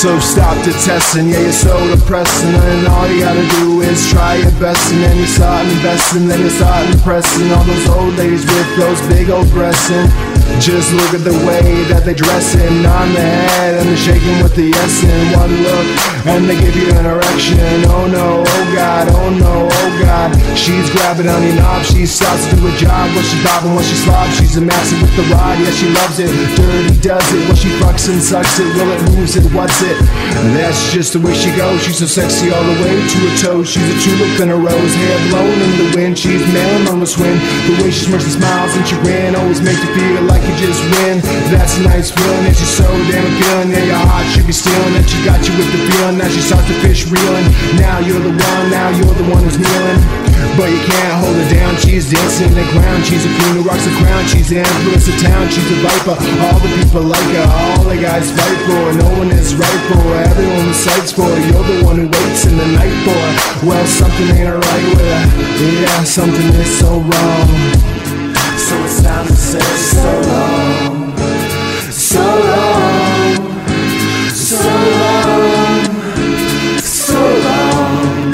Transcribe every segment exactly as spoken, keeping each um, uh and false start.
So stop detesting, yeah, you're so depressing, and all you gotta do is try your best, and then you start investing, then you start impressing all those old ladies with those big old breasts. And just look at the way that they dressing on the head, and they're shaking with the S in one look, and they give you an erection. Oh no, oh God, oh no, oh God. She's grabbing on your knob, she starts to do a job. When she's bobbing, when she slobs, she's a master with the rod. Yeah, she loves it, dirty does it. When she fucks and sucks it, will it, moves it, what's it? And that's just the way she goes. She's so sexy all the way to her toes. She's a tulip and a rose, hair blown in the wind. She's melon on the swing. The way she smirks and smiles and she grin always makes you feel like you just win. That's a nice feeling, and she's so damn appealing. Yeah, your heart should be stealing, and she got you with the feeling. Now she starts to fish reeling. Now you're the one, now you're the one who's kneeling, but you can't hold her down. She's dancing in the ground. She's a queen who rocks the crown. She's the influence of town. She's a viper. All the people like her. All the guys fight for her. No one is right for her. Everyone decides for her. You're the one who waits in the night for her. Well, something ain't right with her. Yeah, something is so wrong. So it's time to say so long, so long, so long, so long.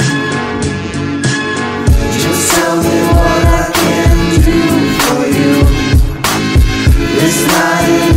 Just tell me what I can do for you. This night